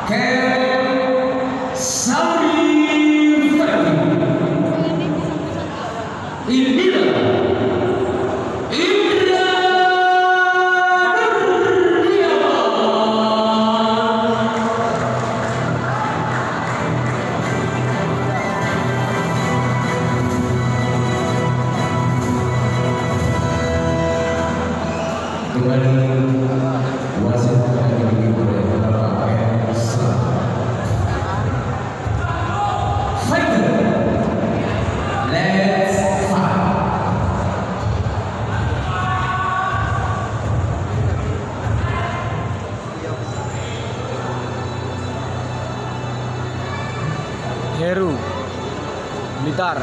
Ken Sari Indira Indra dengan wasit yang dimiliki oleh Bapak Elsa. Fighter, let's fight. Heru Blitar.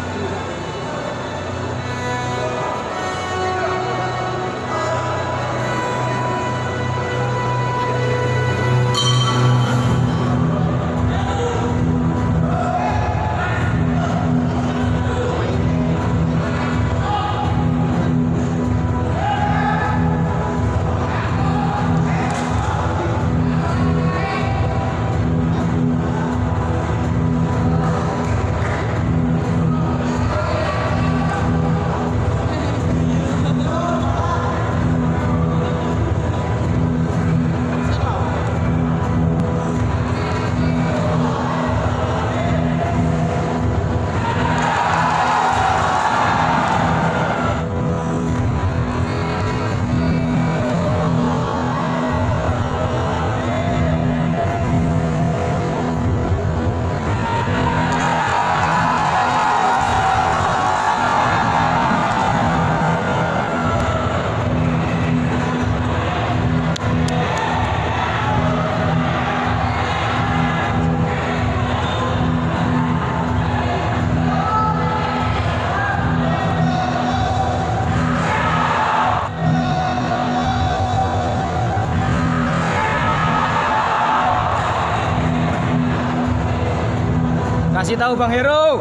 Kasih tahu Bang Heru.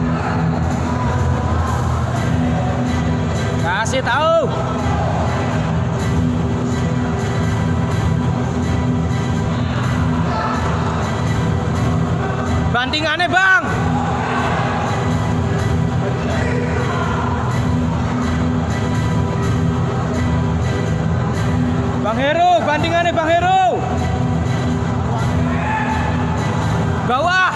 Kasih tahu. Bantingannya, Bang. Bang Heru, bantingannya Bang Heru. Bawah.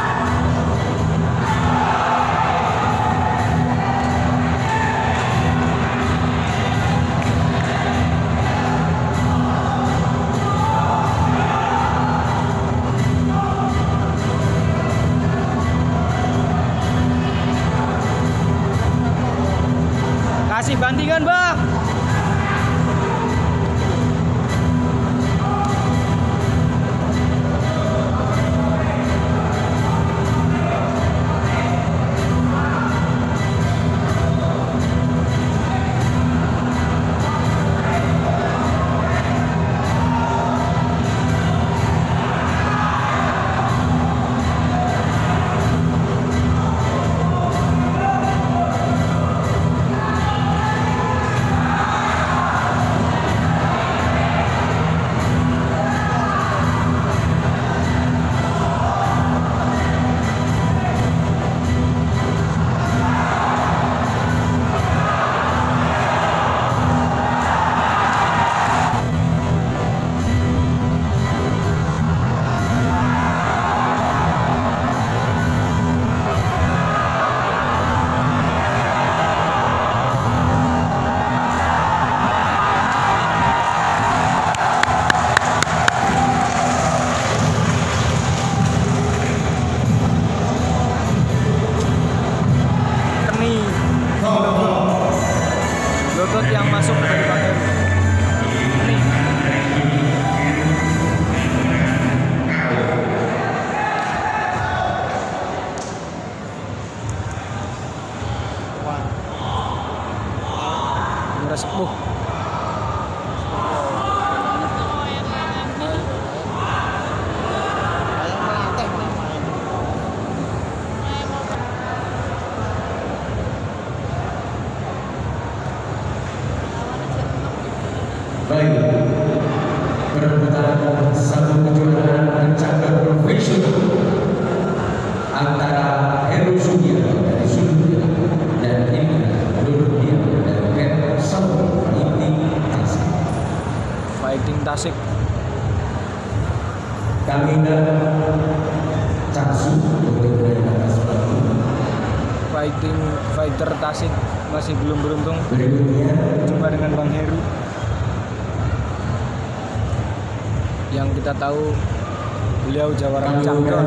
Kasih bantingan, Bang. Agenda Caksu dari atas Fighter Tasik masih belum beruntung berikutnya jumpa dengan Bang Heru yang kita tahu beliau jawara champion.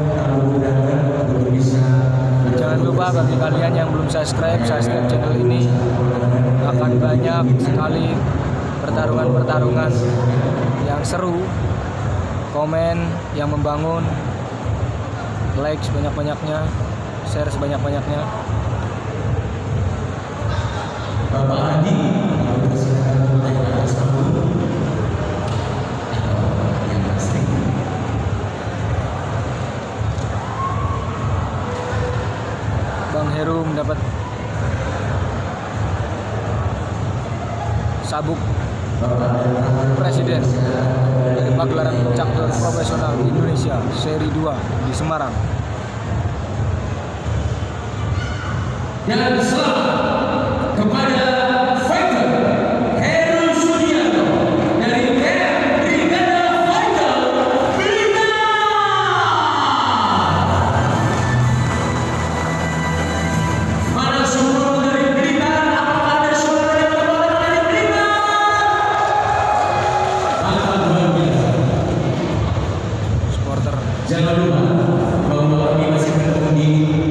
Jangan lupa bagi kalian yang belum subscribe channel ini, akan banyak sekali pertarungan yang seru, komen yang membangun, like sebanyak-banyaknya, share sebanyak-banyaknya. Bapak Adi, Bang Heru mendapat sabuk presiden dari pagelaran champion profesional Indonesia seri 2 di Semarang. dan selamat kepada fighter Heru Sudianto dari Brigada Fighter Blitar. Mana support dari Blitar? Apakah ada suara yang mendapatkan dari Blitar? Sangat luar biasa. Supporter Jangan lupa bahwa kami masih bertemu di